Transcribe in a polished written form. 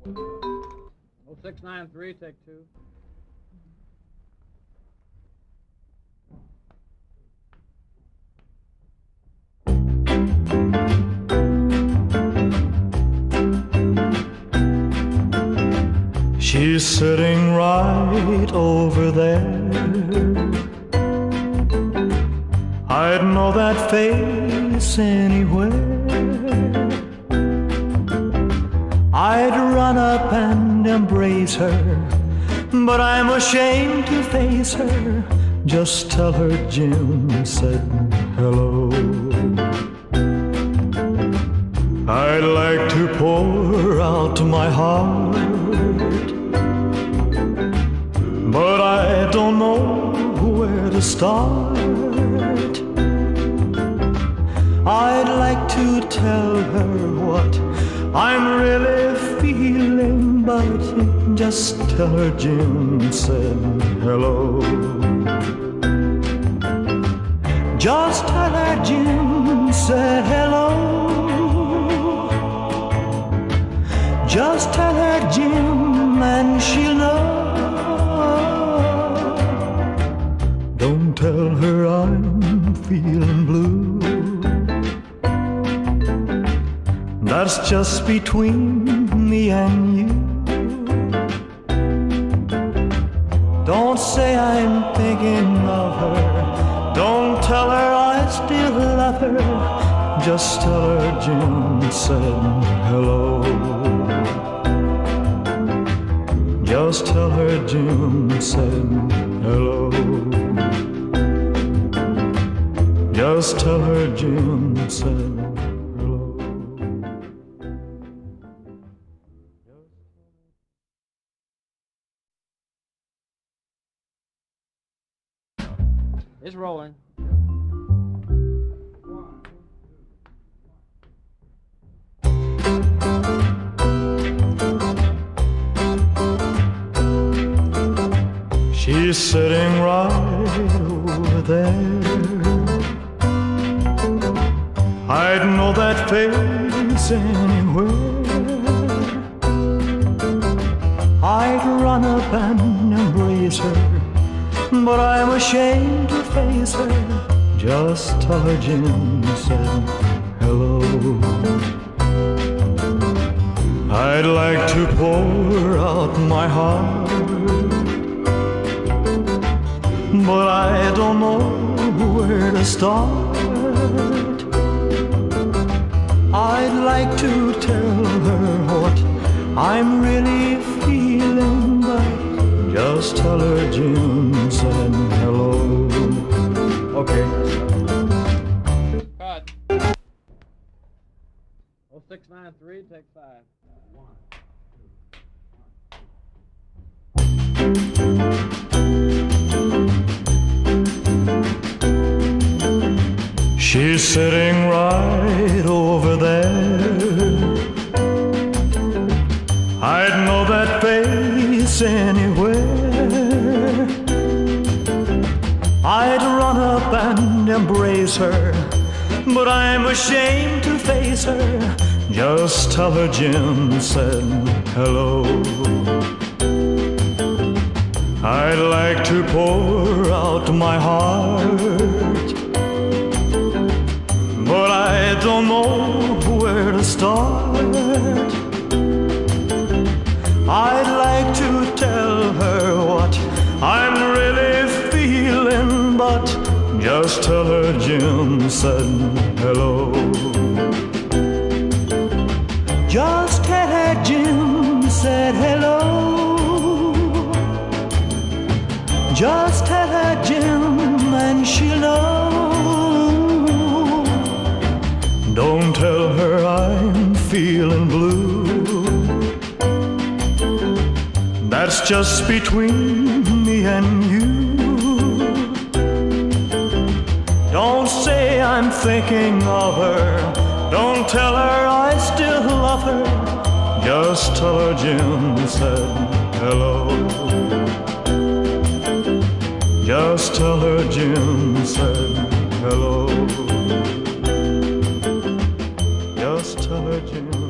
0693, take two. She's sitting right over there. I'd know that face anywhere. I'd run up and embrace her, but I'm ashamed to face her. Just tell her Jim said hello. I'd like to pour out my heart, but I don't know where to start. I'd like to tell her what I'm really feeling, but just tell her Jim said hello. Just tell her Jim said hello. Just tell her Jim and she'll know. Don't tell her I'm feeling blue. That's just between me and you. Don't say I'm thinking of her. Don't tell her I still love her. Just tell her Jim said hello. Just tell her Jim said hello. Just tell her Jim said hello. It's rolling. She's sitting right over there. I'd know that face anywhere. I'd run up and embrace her, but I'm ashamed to face her. Just tell her Jim said hello. I'd like to pour out my heart, but I don't know where to start. I'd like to tell her what I'm really feeling, but just tell her Jim said hello. Okay. Cut. 0693, take five. She's sitting right over there. I'd know that face anywhere. I'd run up and embrace her, but I'm ashamed to face her. Just tell her Jim said hello. I'd like to pour out my heart, but I don't know where to start. I'd like to tell her what I'm really feeling, but just tell her Jim said hello. Just tell her Jim said hello. Just tell her Jim and she'll know. Don't tell her I'm feeling blue. That's just between me and you. Don't say I'm thinking of her. Don't tell her I still love her. Just tell her Jim said hello. Just tell her Jim said hello. Just tell her Jim